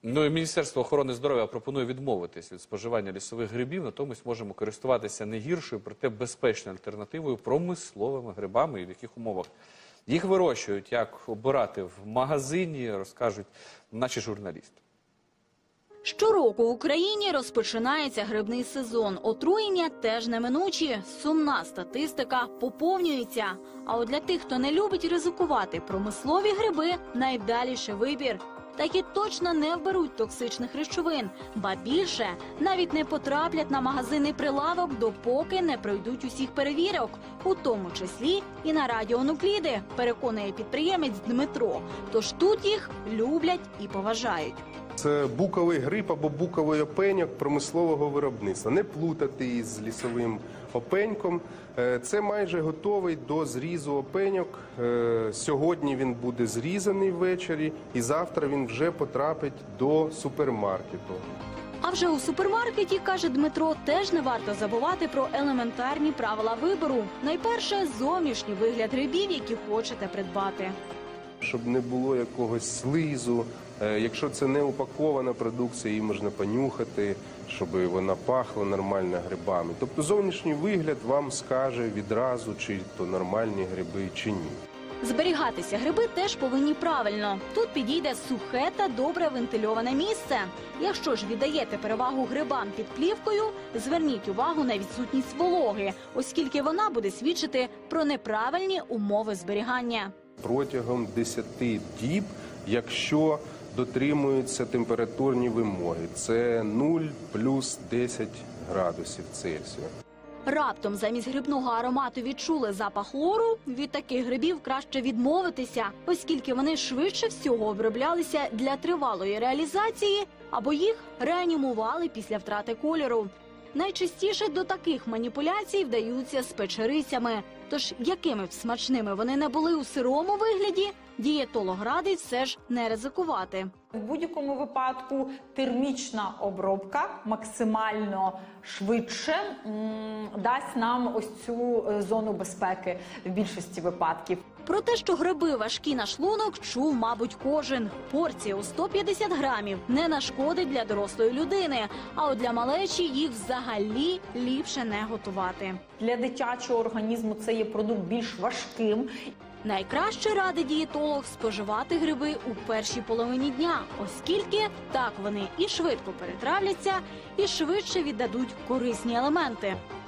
Ну і Міністерство охорони здоров'я пропонує відмовитись від споживання лісових грибів, натомість можемо користуватися не гіршою, проте безпечною альтернативою промисловими грибами і в яких умовах їх вирощують, як обирати в магазині, розкажуть наші журналісти. Щороку в Україні розпочинається грибний сезон. Отруєння теж неминучі. Сумна статистика поповнюється. А от для тих, хто не любить ризикувати, промислові гриби – найвдаліший вибір. Такі точно не вберуть токсичних речовин. Ба більше, навіть не потраплять на магазинний прилавок, допоки не пройдуть усіх перевірок. У тому числі і на радіонукліди, переконує підприємець Дмитро. Тож тут їх люблять і поважають. Це буковий гриб або буковий опеньок промислового виробництва. Не плутати із лісовим опеньком. Це майже готовий до зрізу опеньок. Сьогодні він буде зрізаний ввечері і завтра він вже потрапить до супермаркету. А вже у супермаркеті, каже Дмитро, теж не варто забувати про елементарні правила вибору. Найперше – зовнішній вигляд грибів, які хочете придбати. Щоб не було якогось слизу. Якщо це не упакована продукція, її можна понюхати, щоб вона пахла нормально грибами. Тобто зовнішній вигляд вам скаже відразу, чи то нормальні гриби, чи ні. Зберігатися гриби теж повинні правильно. Тут підійде сухе та добре вентильоване місце. Якщо ж віддаєте перевагу грибам під плівкою, зверніть увагу на відсутність вологи, оскільки вона буде свідчити про неправильні умови зберігання. Протягом 10 діб, якщо дотримуються температурні вимоги, це 0 плюс 10 градусів Цельсія. Раптом замість грибного аромату відчули запах лору, від таких грибів краще відмовитися, оскільки вони швидше всього оброблялися для тривалої реалізації або їх реанімували після втрати кольору. Найчастіше до таких маніпуляцій вдаються з печерицями. Тож, якими б смачними вони не були у сирому вигляді, дієтолог радить все ж не ризикувати. В будь-якому випадку термічна обробка максимально швидше дасть нам ось цю зону безпеки в більшості випадків. Про те, що гриби важкі на шлунок, чув, мабуть, кожен. Порція у 150 грамів не нашкодить для дорослої людини, а от для малечі їх взагалі ліпше не готувати. Для дитячого організму це є продукт більш важким. Найкраще радить дієтолог споживати гриби у першій половині дня, оскільки так вони і швидко перетравляться, і швидше віддадуть корисні елементи.